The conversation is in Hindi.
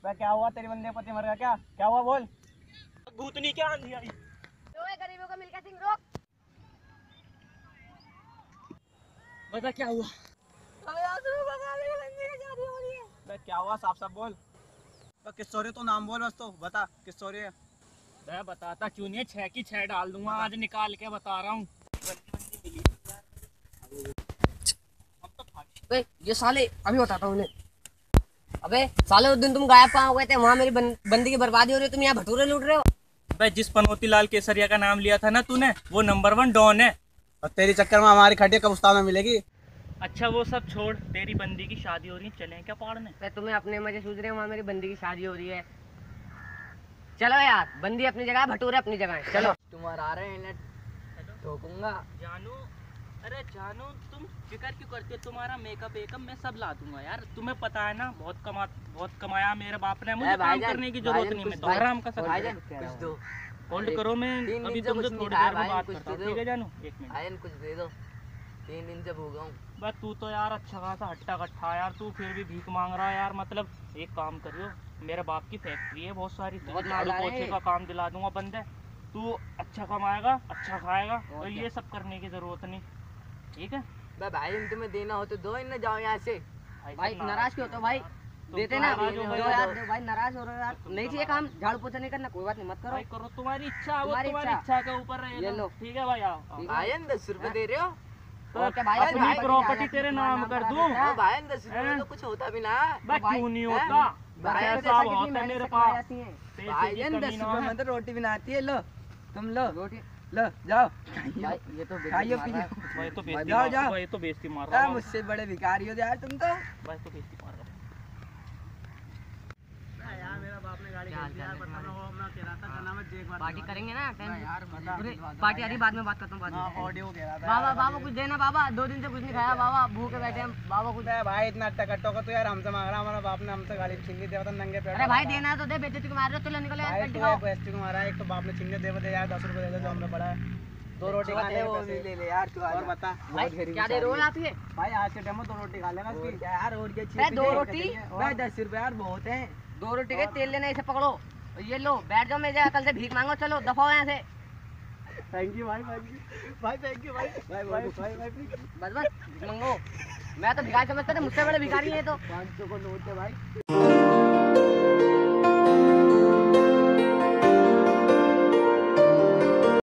क्या हुआ, तेरी बंदे पति मर गया क्या? क्या हुआ बोल। भूतनी क्या आंधी आई? गरीबों को मिलकर सिंह रोक। बता क्या हुआ? क्या हुआ, साफ साफ बोल। किस सो रही तो नाम बोल, बस तो बता किस सो रही है। मैं बताता क्यों नहीं है, 6 की 6 डाल दूंगा आज निकाल के बता रहा हूँ। ये साले अभी बताता हूँ उन्हें। अबे साले उस दिन तुम गायब कहाँ हो गए थे? वहाँ मेरी बंदी की बर्बादी हो रही है, तुम यहाँ भटूरे लूट रहे हो। भाई जिस पनौती लाल केसरिया का नाम लिया था ना तूने, वो नंबर 1 डॉन है। और तेरी चक्कर में हमारी खटिया कब उस्ताद में मिलेगी। अच्छा वो सब छोड़, तेरी बंदी की शादी हो रही है, चलें क्या पहाड़ने? मैं तुम्हें अपने मजे सोच रहे हो, वहाँ मेरी बंदी की शादी हो रही है। चलो यार, बंदी अपनी जगह है, भटूरे अपनी जगह है। चलो तुम्हारा आ रहे हैं, ठोकूंगा। जानू, अरे जानू तुम फिक्र क्यों करती हो? तुम्हारा मेकअप मैं सब ला दूंगा यार। तुम्हें पता है ना, बहुत कमाया मेरे बाप ने, मुझे काम करने की जरूरत नहीं। मैं आराम का सब कुछ दो, होल्ड करो। मैं अभी तुमसे थोड़ी देर में बात करता हूँ, ठीक है जानू? 1 मिनट कुछ दे दो, 3 दिन से भूखा हूँ। बस तू तो यार अच्छा खासा हट्टा कट्ठा यार, तू फिर भी भीख मांग रहा है यार। मतलब एक काम करियो, मेरे बाप की फैक्ट्री है बहुत सारी, झाड़ू पोछे का काम दिला दूंगा बंदे। तू अच्छा कमाएगा, अच्छा खाएगा, और ये सब करने की जरूरत नहीं, ठीक है? भाई तुम्हें देना हो तो दो, इन जाओ यहाँ से। भाई नाराज क्यों हो भाई? देते ना दो यार, भाई नाराज हो रहे हो यार। नहीं चाहिए काम, झाड़ू पोछा नहीं करना, कोई बात नहीं, मत करो। भाई करो, तुम्हारी इच्छा, तुम्हारी इच्छा के ऊपर ये लो, ठीक है भाई? आओ भाई 10 रुपए दे रहे हो तो क्या भाई? अपनी प्रॉपर्टी तेरे नाम कर दूं? भाई 10 रुपए तो कुछ होता भी ना। क्यों नहीं होता? पैसा बहुत है मेरे पास। भाई 10 रुपए में तो रोटी बनाती है। लो तुम लो रोटी, लो जाओ ये तो खाइयो पियो। भाई तो बेइज्जती जाओ जाओ, भाई तो बेइज्जती मार रहा है मुझसे बड़े भिखारी हो यार तुम तो। भाई तो बेइज्जती मार रहा है यार। मेरा बाप ने गाड़ी खरीदी यार, पता ना वो मैं कह रहा था नाम है जेक बात पार्टी करेंगे ना यार पार्टी अरे बाद में बात करता हूँ, बाद में। ऑडियो कह रहा था बाबा बाबा कुछ देना बाबा, 2 दिन से कुछ नहीं खाया बाबा, भूखे बैठे हैं बाबा कुछ। भाई इतना अट्टा कट्टा होगा तो यार हमसे मांग रहा। हमारा बाप ने हमसे गाड़ी छीन दिया था नंगे पेट। अरे भाई देना तो दे, बेइज्जती को मार रहे हो, चलो निकलो यार। को मारा है, एक तो बाप ने छीन दे यार, 10 रुपए दे दे जो हमने पड़ा है। 2 रोटी खाने वो भी ले ले यार तू। और बता भाई क्या दे रोल आती है? भाई आज के टाइम में 2 रोटी खा लेना इसकी। क्या यार और क्या मैं 2 रोटी भाई 10 रुपए यार बहुत है। 2 रोटी के तेल लेना, इसे पकड़ो, ये लो बैठ जाओ मेरे जगह, कल से भीख मांगो, चलो दफा हो यहाँ से। थैंक यू भाई, थैंक यू भाई। बस भीख मांगो। मैं तो भिखारी समझता था, मुझसे बड़े भिखारी है तो। 500 को नोट है भाई।